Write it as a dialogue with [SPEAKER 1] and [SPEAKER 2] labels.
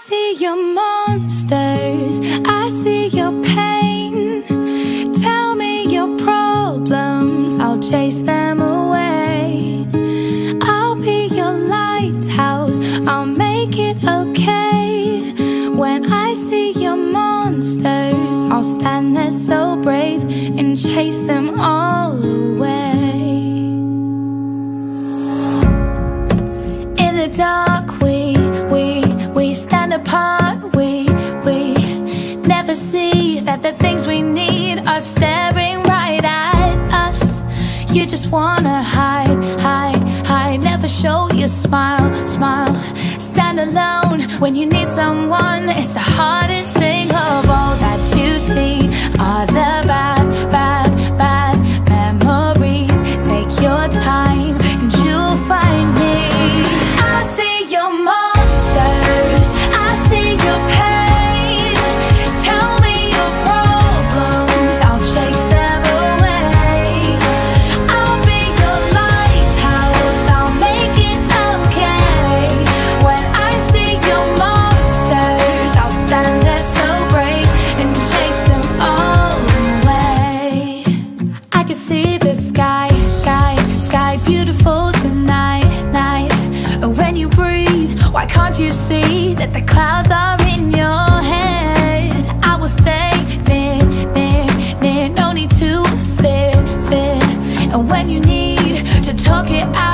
[SPEAKER 1] see your monsters, I see your pain. Tell me your problems, I'll chase them away. I'll be your lighthouse, I'll make it okay. When I see your monsters, I'll stand there so brave and chase them all away. In the dark we stand apart, we never see that the things we need are staring right at us. You just wanna hide, never show your smile. Stand alone when you need someone. It's the hardest thing of all that you see are the bad memories. Take your time and you'll find me. I see your monsters, I see your pain. Tell me your problems, I'll chase them away. I'll be your lighthouse, I'll make it okay. When I see your monsters, I'll stand there so brave and chase them all away. I can see the sky, beautiful tonight. And when you breathe, why can't you see that the clouds are in your head? I will stay near, no need to fear. And when you need to talk it out,